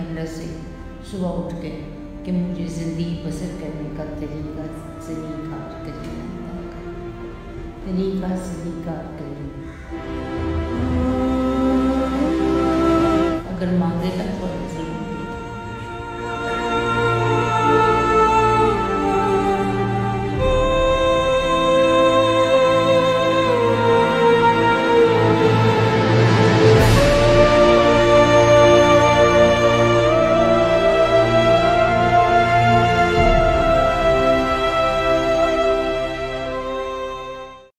अंदर से सुबह उठ के कि मुझे ज़िंदगी बसर करने का तरीका सलीका करिए, तरीका सलीका